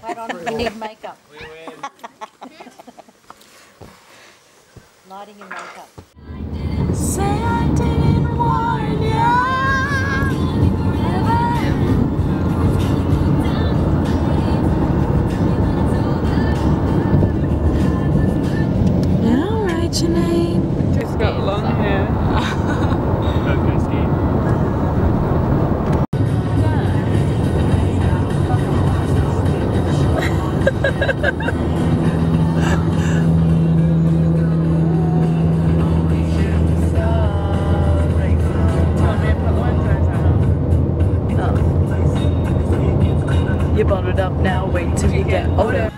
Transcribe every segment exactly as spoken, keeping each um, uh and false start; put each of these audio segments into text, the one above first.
Wait on, we need makeup. We win. Lighting and makeup. Say I didn't warn ya. Now write your name. She's got long hair. Okay, Steve. You're bottled up now, wait till you get older.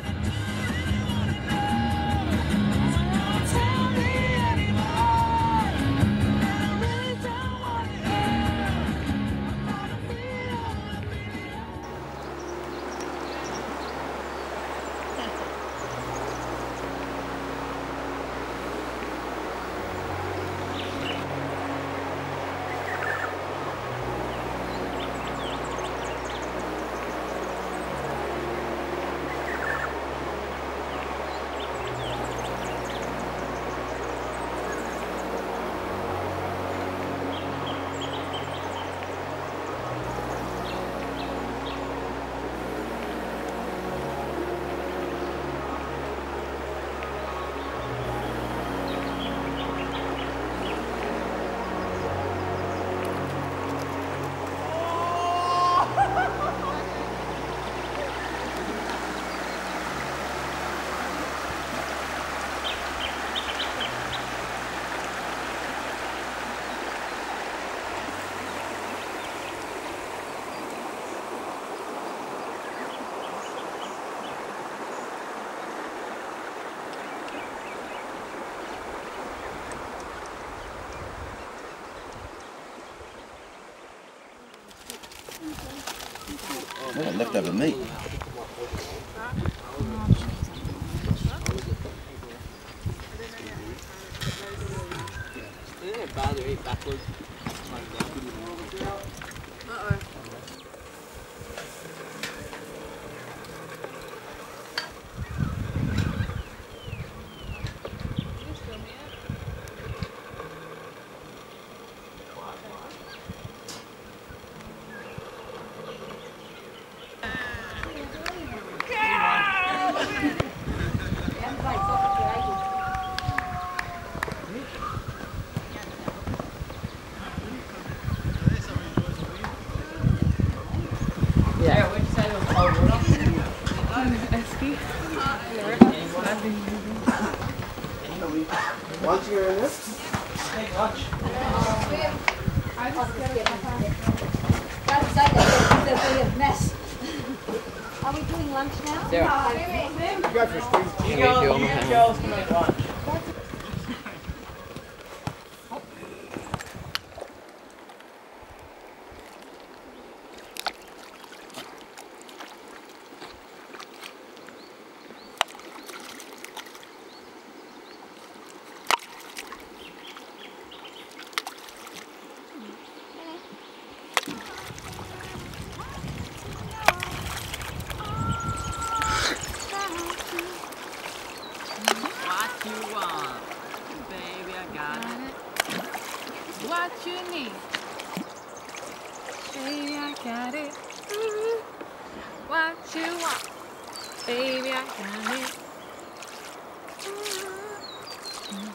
Oh, leftover meat. Isn't it bad to eat backwards? Uh-oh. Yeah. What'd you say it was cold water? Esky. Lunch here in this? Take lunch. Don't say that, there'll be a mess. Are we doing lunch now? Sarah. You got your Steve. You girls, you girls can make lunch. What you want? Baby, I got it. What you need? Baby, I got it. Ooh. What you want? Baby, I got it. Ooh.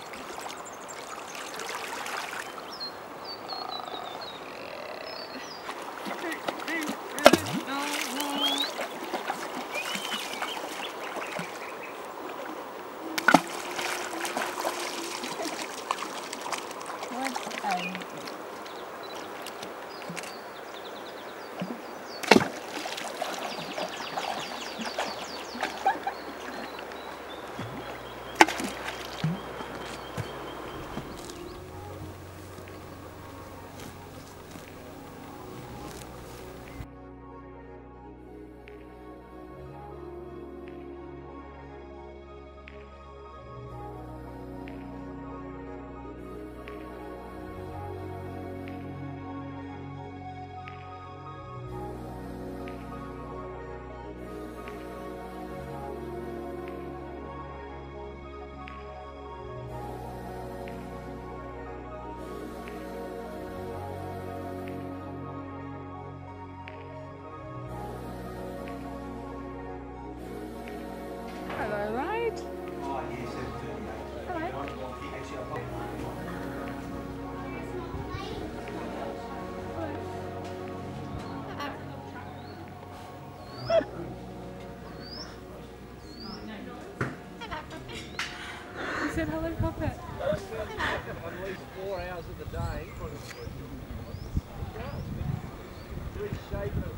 said hello, Puppet. At least four hours of the day. Three shaking